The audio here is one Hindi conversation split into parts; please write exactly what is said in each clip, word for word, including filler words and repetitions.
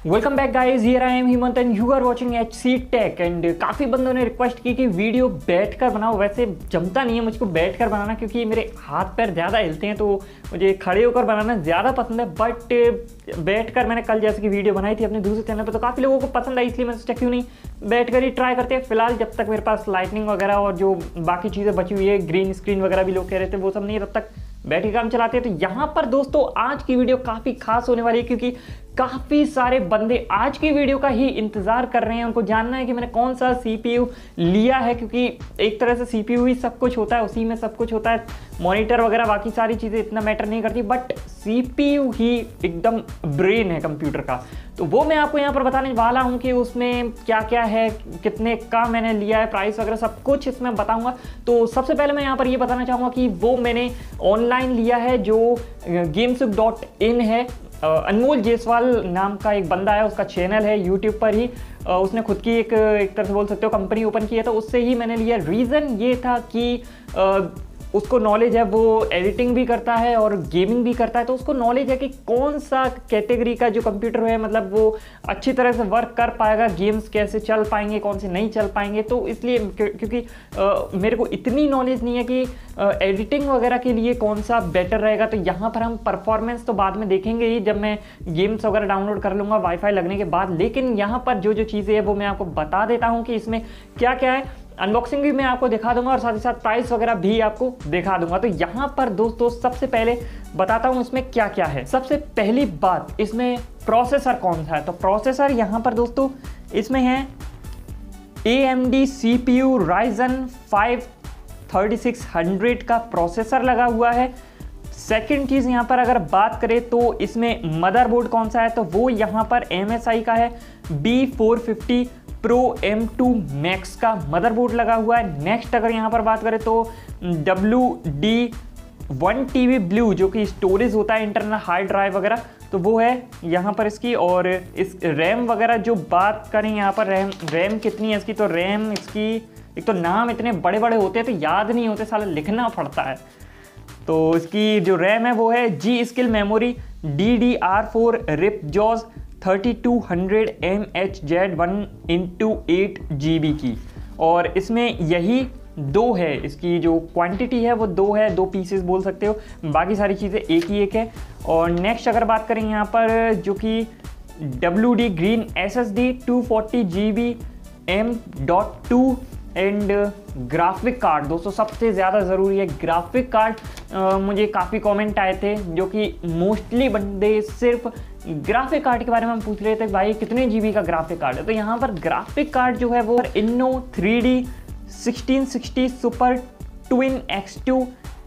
Welcome back guys, here I am Hemant and you are watching HC tech. And काफ़ी बंदों ने रिक्वेस्ट की कि वीडियो बैठकर बनाओ। वैसे जमता नहीं है मुझको बैठकर बनाना, क्योंकि मेरे हाथ पैर ज़्यादा हिलते हैं, तो मुझे खड़े होकर बनाना ज़्यादा पसंद है। बट बैठकर मैंने कल जैसे कि वीडियो बनाई थी अपने दूसरे चैनल पर, तो काफ़ी लोगों को पसंद आई, इसलिए मैं सोचा क्यों नहीं बैठकर ही ट्राई करते हैं। फिलहाल जब तक मेरे पास लाइटनिंग वगैरह और जो बाकी चीज़ें बची हुई है, ग्रीन स्क्रीन वगैरह भी लोग कह रहे थे, वो सब नहीं, तब तक बैठ के काम चलाते हैं। तो यहाँ पर दोस्तों आज की वीडियो काफ़ी खास होने वाली है, क्योंकि काफ़ी सारे बंदे आज की वीडियो का ही इंतज़ार कर रहे हैं। उनको जानना है कि मैंने कौन सा सीपीयू लिया है, क्योंकि एक तरह से सीपीयू ही सब कुछ होता है, उसी में सब कुछ होता है। मॉनिटर वगैरह बाकी सारी चीज़ें इतना मैटर नहीं करती, बट सीपीयू ही एकदम ब्रेन है कंप्यूटर का। तो वो मैं आपको यहाँ पर बताने वाला हूँ कि उसमें क्या क्या है, कितने का मैंने लिया है, प्राइस वगैरह सब कुछ इसमें बताऊँगा। तो सबसे पहले मैं यहाँ पर ये बताना चाहूँगा कि वो मैंने ऑनलाइन लिया है, जो गेमसुक डॉट इन है। अनमोल जायसवाल नाम का एक बंदा है, उसका चैनल है यूट्यूब पर ही। उसने खुद की एक एक तरह से बोल सकते हो कंपनी ओपन की है, तो उससे ही मैंने लिया। रीज़न ये था कि उसको नॉलेज है, वो एडिटिंग भी करता है और गेमिंग भी करता है, तो उसको नॉलेज है कि कौन सा कैटेगरी का जो कंप्यूटर है, मतलब वो अच्छी तरह से वर्क कर पाएगा, गेम्स कैसे चल पाएंगे, कौन से नहीं चल पाएंगे। तो इसलिए क्योंकि आ, मेरे को इतनी नॉलेज नहीं है कि आ, एडिटिंग वगैरह के लिए कौन सा बेटर रहेगा। तो यहाँ पर हम परफॉर्मेंस तो बाद में देखेंगे ही, जब मैं गेम्स वगैरह डाउनलोड कर लूँगा वाईफाई लगने के बाद। लेकिन यहाँ पर जो जो चीज़ें हैं वो मैं आपको बता देता हूँ कि इसमें क्या क्या है। अनबॉक्सिंग भी मैं आपको दिखा दूंगा और साथ ही साथ प्राइस वगैरह भी आपको दिखा दूंगा। तो यहाँ पर दोस्तों सबसे पहले बताता हूँ इसमें क्या क्या है। सबसे पहली बात, इसमें प्रोसेसर कौन सा है। तो प्रोसेसर यहाँ पर दोस्तों इसमें है A M D C P U Ryzen five thirty six hundred का प्रोसेसर लगा हुआ है। सेकेंड चीज़ यहाँ पर अगर बात करें तो इसमें मदरबोर्ड कौन सा है, तो वो यहाँ पर एम एस आई का है B four fifty pro M two max का मदरबोर्ड लगा हुआ है। नेक्स्ट अगर यहाँ पर बात करें तो W D one T B blue, जो कि स्टोरेज होता है इंटरनल हार्ड ड्राइव वगैरह, तो वो है यहाँ पर इसकी। और इस रैम वगैरह जो बात करें यहाँ पर, रैम रैम कितनी है इसकी, तो रैम इसकी, एक तो नाम इतने बड़े बड़े होते हैं तो याद नहीं होते, साला लिखना पड़ता है। तो इसकी जो रैम है वो है G skill memory D D R four rip jaws thirty two hundred M H Z one into eight G B की। और इसमें यही दो है, इसकी जो क्वांटिटी है वो दो है, दो पीसेस बोल सकते हो, बाकी सारी चीज़ें एक ही एक है। और नेक्स्ट अगर बात करें यहाँ पर, जो कि W D green S S D two forty G B M dot two and graphic card. दोस्तों सबसे ज़्यादा ज़रूरी है ग्राफिक कार्ड। uh, मुझे काफ़ी कमेंट आए थे, जो कि मोस्टली बंदे सिर्फ ग्राफिक कार्ड के बारे में हम पूछ रहे थे, भाई कितने जीबी का ग्राफिक कार्ड है। तो यहाँ पर ग्राफिक कार्ड जो है वो inno three D sixteen sixty super twin X two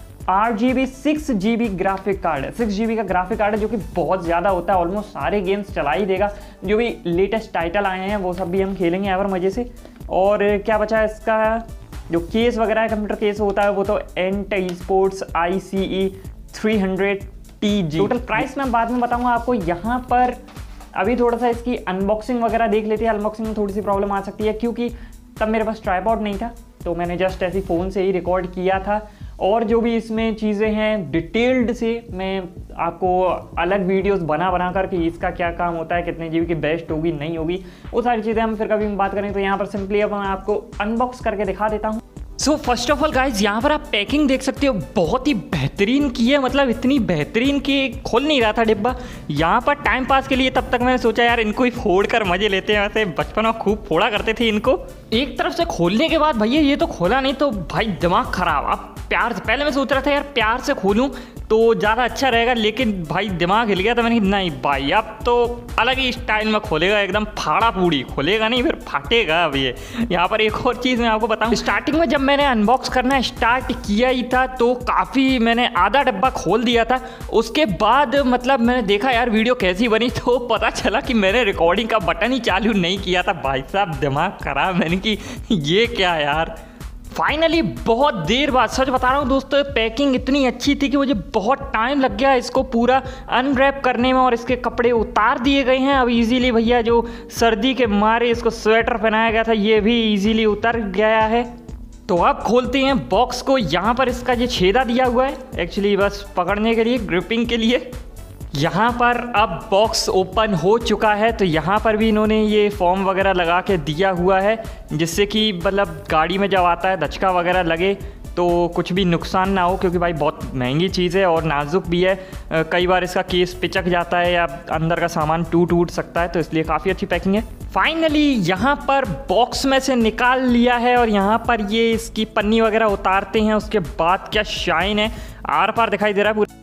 आठ G B six G B graphic card है। सिक्स जी बी का ग्राफिक कार्ड है, जो कि बहुत ज़्यादा होता है, ऑलमोस्ट सारे गेम्स चला ही देगा। जो भी लेटेस्ट टाइटल आए हैं वो सब भी हम खेलेंगे यहाँ पर मज़े से। और क्या बचा है, इसका जो केस वगैरह है, कंप्यूटर केस होता है, वो तो ant e sports I C E three hundred T G. Total price मैं बाद में बताऊंगा आपको। यहाँ पर अभी थोड़ा सा इसकी अनबॉक्सिंग वगैरह देख लेते हैं। अनबॉक्सिंग में थोड़ी सी प्रॉब्लम आ सकती है, क्योंकि तब मेरे पास ट्राइपॉड नहीं था, तो मैंने जस्ट ऐसी फ़ोन से ही रिकॉर्ड किया था। और जो भी इसमें चीज़ें हैं डिटेल्ड से मैं आपको अलग वीडियोस बना बना कर कि इसका क्या काम होता है, कितने जीबी की बेस्ट होगी नहीं होगी, वो सारी चीज़ें हम फिर कभी बात करें। तो यहाँ पर सिंपली अब मैं आपको अनबॉक्स करके दिखा देता हूँ। So first of all guys, यहाँ पर आप पैकिंग देख सकते हो, बहुत ही बेहतरीन की है, मतलब इतनी बेहतरीन कि खोल नहीं रहा था डिब्बा। यहाँ पर टाइम पास के लिए तब तक मैंने सोचा यार इनको ही फोड़ कर मजे लेते हैं। वैसे बचपन में खूब फोड़ा करते थे इनको। एक तरफ से खोलने के बाद भैया ये तो खोला नहीं, तो भाई दिमाग खराब। अब प्यार से, पहले मैं सोच रहा था यार प्यार से खोलूँ तो ज़्यादा अच्छा रहेगा, लेकिन भाई दिमाग हिल गया, तो मैंने नहीं भाई अब तो अलग ही स्टाइल में खोलेगा, एकदम फाड़ा पूड़ी खोलेगा, नहीं फिर फाटेगा। अब ये यहाँ पर एक और चीज़ मैं आपको बताऊँ, स्टार्टिंग में जब मैंने अनबॉक्स करना स्टार्ट किया ही था तो काफ़ी मैंने आधा डब्बा खोल दिया था। उसके बाद मतलब मैंने देखा यार वीडियो कैसी बनी, तो पता चला कि मैंने रिकॉर्डिंग का बटन ही चालू नहीं किया था। भाई साहब दिमाग खराब, मैंने कि ये क्या यार। फाइनली बहुत देर बाद, सच बता रहा हूँ दोस्तों, पैकिंग इतनी अच्छी थी कि मुझे बहुत टाइम लग गया इसको पूरा अनरैप करने में, और इसके कपड़े उतार दिए गए हैं अब इजीली। भैया जो सर्दी के मारे इसको स्वेटर पहनाया गया था, ये भी इजीली उतर गया है। तो अब खोलते हैं बॉक्स को। यहाँ पर इसका ये छेदा दिया हुआ है एक्चुअली बस पकड़ने के लिए, ग्रिपिंग के लिए। यहाँ पर अब बॉक्स ओपन हो चुका है, तो यहाँ पर भी इन्होंने ये फॉर्म वगैरह लगा के दिया हुआ है जिससे कि मतलब गाड़ी में जब आता है धचका वगैरह लगे तो कुछ भी नुकसान ना हो, क्योंकि भाई बहुत महंगी चीज़ है और नाजुक भी है। कई बार इसका केस पिचक जाता है या अंदर का सामान टूट टूट सकता है, तो इसलिए काफ़ी अच्छी पैकिंग है। फाइनली यहाँ पर बॉक्स में से निकाल लिया है और यहाँ पर ये इसकी पन्नी वगैरह उतारते हैं, उसके बाद क्या शाइन है, आर पार दिखाई दे रहा है पूरा।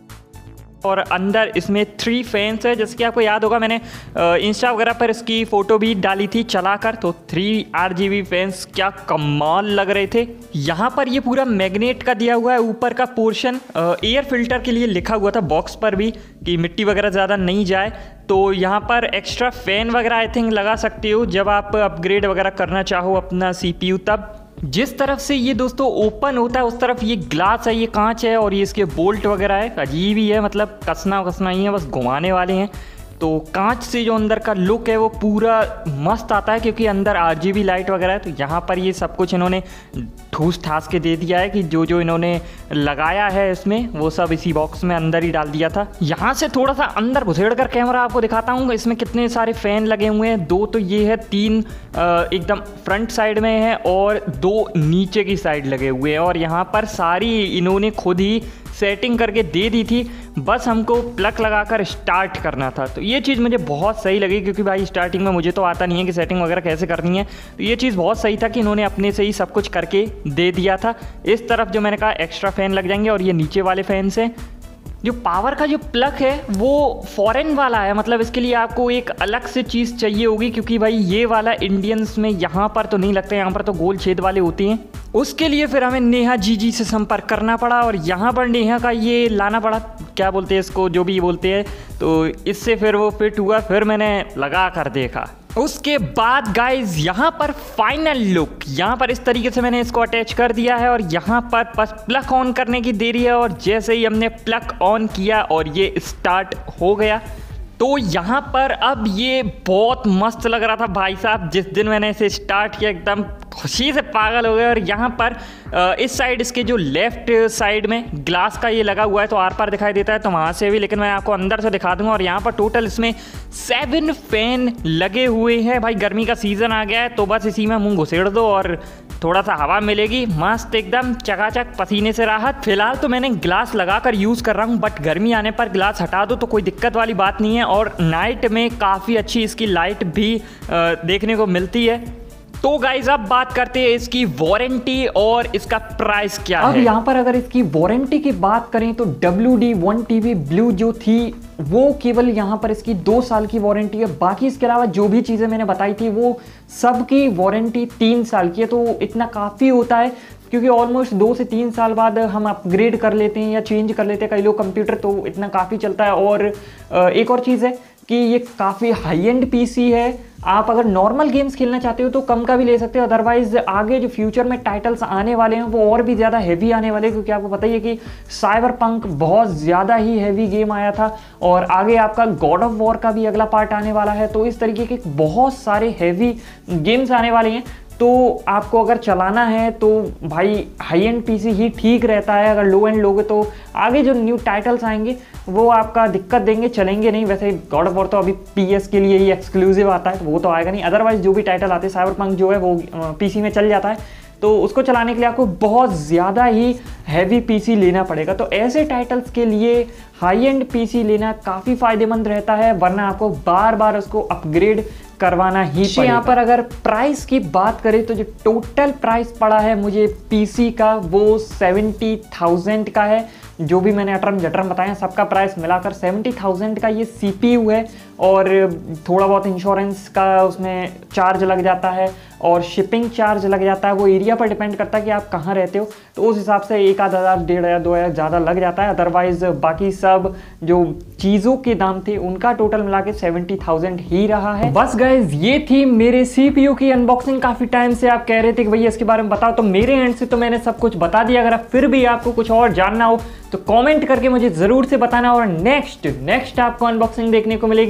और अंदर इसमें थ्री फैंस है, जैसे कि आपको याद होगा मैंने इंस्टा वगैरह पर इसकी फ़ोटो भी डाली थी चलाकर, तो three R G B fans क्या कमाल लग रहे थे। यहाँ पर ये पूरा मैग्नेट का दिया हुआ है ऊपर का पोर्शन, एयर फिल्टर के लिए लिखा हुआ था बॉक्स पर भी कि मिट्टी वगैरह ज़्यादा नहीं जाए। तो यहाँ पर एक्स्ट्रा फ़ैन वगैरह आई थिंक लगा सकते हो जब आप अपग्रेड वगैरह करना चाहो अपना सी पी यू। तब जिस तरफ से ये दोस्तों ओपन होता है उस तरफ ये ग्लास है, ये कांच है और ये इसके बोल्ट वगैरह है, अजीब ही है, मतलब कसना कसना ही है, बस घुमाने वाले हैं। तो कांच से जो अंदर का लुक है वो पूरा मस्त आता है क्योंकि अंदर आरजीबी लाइट वगैरह है। तो यहाँ पर ये सब कुछ इन्होंने ठूस ठास के दे दिया है कि जो जो इन्होंने लगाया है इसमें वो सब इसी बॉक्स में अंदर ही डाल दिया था। यहाँ से थोड़ा सा अंदर घुसेड़ कर कैमरा आपको दिखाता हूँ, इसमें कितने सारे फ़ैन लगे हुए हैं। दो तो ये है, तीन एकदम फ्रंट साइड में है और दो नीचे की साइड लगे हुए हैं। और यहाँ पर सारी इन्होंने खुद ही सेटिंग करके दे दी थी, बस हमको प्लग लगाकर स्टार्ट करना था। तो ये चीज़ मुझे बहुत सही लगी क्योंकि भाई स्टार्टिंग में मुझे तो आता नहीं है कि सेटिंग वगैरह कैसे करनी है। तो ये चीज़ बहुत सही था कि इन्होंने अपने से ही सब कुछ करके दे दिया था। इस तरफ जो मैंने कहा एक्स्ट्रा फ़ैन लग जाएंगे और ये नीचे वाले फ़ैन से जो पावर का जो प्लग है वो फॉरेन वाला है, मतलब इसके लिए आपको एक अलग से चीज़ चाहिए होगी क्योंकि भाई ये वाला इंडियंस में यहाँ पर तो नहीं लगता, यहाँ पर तो गोल छेद वाले होते हैं। उसके लिए फिर हमें नेहा जी जी से संपर्क करना पड़ा और यहाँ पर नेहा का ये लाना पड़ा, क्या बोलते हैं इसको, जो भी बोलते हैं, तो इससे फिर वो फिट हुआ। फिर मैंने लगा कर देखा। उसके बाद गाइज यहाँ पर फाइनल लुक, यहाँ पर इस तरीके से मैंने इसको अटैच कर दिया है और यहाँ पर बस प्लग ऑन करने की देरी है। और जैसे ही हमने प्लग ऑन किया और ये स्टार्ट हो गया तो यहाँ पर अब ये बहुत मस्त लग रहा था भाई साहब। जिस दिन मैंने इसे स्टार्ट किया एकदम खुशी से पागल हो गए। और यहाँ पर इस साइड इसके जो लेफ्ट साइड में ग्लास का ये लगा हुआ है तो आर पार दिखाई देता है, तो वहाँ से भी, लेकिन मैं आपको अंदर से दिखा दूंगा। और यहाँ पर टोटल इसमें सेवन फैन लगे हुए हैं। भाई गर्मी का सीज़न आ गया है तो बस इसी में मुंह घुसेड़ दो और थोड़ा सा हवा मिलेगी, मस्त एकदम चकाचक, पसीने से राहत। फिलहाल तो मैंने ग्लास लगाकर यूज़ कर रहा हूँ, बट गर्मी आने पर ग्लास हटा दो तो कोई दिक्कत वाली बात नहीं है। और नाइट में काफ़ी अच्छी इसकी लाइट भी देखने को मिलती है। तो गाइज अब बात करते हैं इसकी वारंटी और इसका प्राइस क्या है। अब यहाँ पर अगर इसकी वारंटी की बात करें तो W D one T V blue जो थी वो केवल यहाँ पर इसकी दो साल की वारंटी है। बाकी इसके अलावा जो भी चीज़ें मैंने बताई थी वो सब की वारंटी तीन साल की है। तो इतना काफ़ी होता है क्योंकि ऑलमोस्ट दो से तीन साल बाद हम अपग्रेड कर लेते हैं या चेंज कर लेते हैं कई लोग कंप्यूटर, तो इतना काफ़ी चलता है। और एक और चीज़ है कि ये काफ़ी हाई एंड पीसी है। आप अगर नॉर्मल गेम्स खेलना चाहते हो तो कम का भी ले सकते हो, अदरवाइज आगे जो फ्यूचर में टाइटल्स आने वाले हैं वो और भी ज़्यादा हैवी आने वाले हैं क्योंकि आपको पता ही है कि साइबर पंक बहुत ज़्यादा ही हैवी गेम आया था और आगे आपका गॉड ऑफ वॉर का भी अगला पार्ट आने वाला है। तो इस तरीके के बहुत सारे हैवी गेम्स आने वाले हैं। तो आपको अगर चलाना है तो भाई हाई एंड पीसी ही ठीक रहता है। अगर लो एंड लोगे तो आगे जो न्यू टाइटल्स आएंगे वो आपका दिक्कत देंगे, चलेंगे नहीं। वैसे गॉड ऑफ वॉर तो अभी पीएस के लिए ही एक्सक्लूसिव आता है तो वो तो आएगा नहीं, अदरवाइज जो भी टाइटल आते हैं साइबर पंक जो है वो पीसी में चल जाता है। तो उसको चलाने के लिए आपको बहुत ज़्यादा ही हैवी पीसी लेना पड़ेगा। तो ऐसे टाइटल्स के लिए हाई एंड पीसी लेना काफ़ी फ़ायदेमंद रहता है, वरना आपको बार बार उसको अपग्रेड करवाना ही पड़ेगा। यहाँ पर अगर प्राइस की बात करें तो जो टोटल प्राइस पड़ा है मुझे पीसी का वो सेवेंटी थाउजेंड का है। जो भी मैंने अटरम जटरम बताया सबका प्राइस मिलाकर सेवेंटी थाउजेंड का ये सीपीयू है। और थोड़ा बहुत इंश्योरेंस का उसमें चार्ज लग जाता है और शिपिंग चार्ज लग जाता है, वो एरिया पर डिपेंड करता है कि आप कहाँ रहते हो। तो उस हिसाब से एक आध हज़ार डेढ़ हज़ार दो हज़ार ज़्यादा लग जाता है। अदरवाइज बाकी सब जो चीज़ों के दाम थे उनका टोटल मिला के सेवेंटी थाउजेंड ही रहा है। बस गाइज ये थी मेरे सीपीयू की अनबॉक्सिंग। काफ़ी टाइम से आप कह रहे थे कि भैया इसके बारे में बताओ, तो मेरे एंड से तो मैंने सब कुछ बता दिया। अगर फिर भी आपको कुछ और जानना हो तो कमेंट करके मुझे ज़रूर से बताना। और नेक्स्ट नेक्स्ट आपको अनबॉक्सिंग देखने को मिलेगी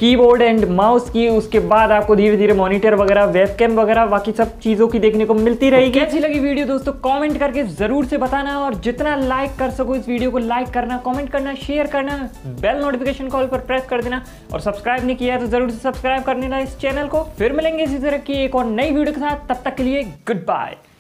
कीबोर्ड एंड माउस की, उसके बाद आपको धीरे धीरे मॉनिटर वगैरह, वेबकैम वगैरह, बाकी सब चीज़ों की देखने को मिलती रहेगी। कैसी लगी वीडियो दोस्तों कमेंट करके जरूर से बताना, और जितना लाइक कर सको इस वीडियो को लाइक करना, कमेंट करना, शेयर करना, बेल नोटिफिकेशन कॉल पर प्रेस कर देना, और सब्सक्राइब नहीं किया है तो जरूर से सब्सक्राइब कर लेना इस चैनल को। फिर मिलेंगे इसी तरह की एक और नई वीडियो के साथ, तब तक के लिए गुड बाय।